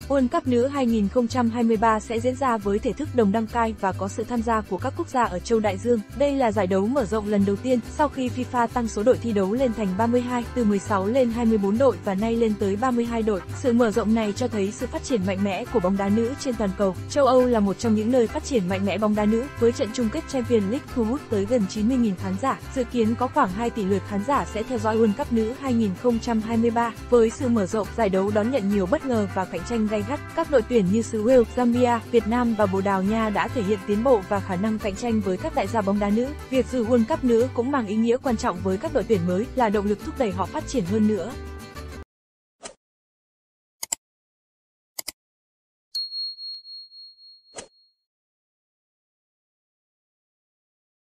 World Cup nữ 2023 sẽ diễn ra với thể thức đồng đăng cai và có sự tham gia của các quốc gia ở châu Đại Dương. Đây là giải đấu mở rộng lần đầu tiên sau khi FIFA tăng số đội thi đấu lên thành 32, từ 16 lên 24 đội và nay lên tới 32 đội. Sự mở rộng này cho thấy sự phát triển mạnh mẽ của bóng đá nữ trên toàn cầu. Châu Âu là một trong những nơi phát triển mạnh mẽ bóng đá nữ, với trận chung kết Champions League thu hút tới gần 90.000 khán giả. Dự kiến có khoảng 2 tỷ lượt khán giả sẽ theo dõi World Cup nữ 2023. Với sự mở rộng, giải đấu đón nhận nhiều bất ngờ và cạnh tranh gay gắt. Các đội tuyển như xứ Wales, Zambia, Việt Nam và Bồ Đào Nha đã thể hiện tiến bộ và khả năng cạnh tranh với các đại gia bóng đá nữ. Việc dự World Cup nữ cũng mang ý nghĩa quan trọng với các đội tuyển mới, là động lực thúc đẩy họ phát triển hơn nữa.